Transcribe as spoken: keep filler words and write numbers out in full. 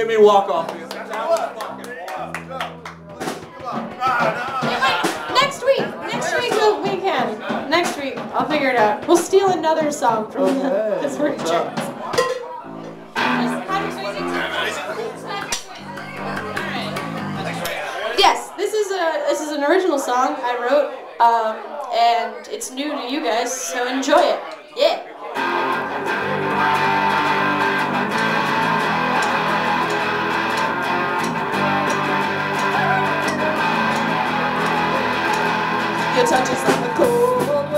made me walk off this. Next week, next week we'll, we can. Next week, I'll figure it out. We'll steal another song from Okay. the Pittsburgh Jets. Yes, this is a this is an original song I wrote, um, and it's new to you guys, so enjoy it. Yeah. Your touch is like a cold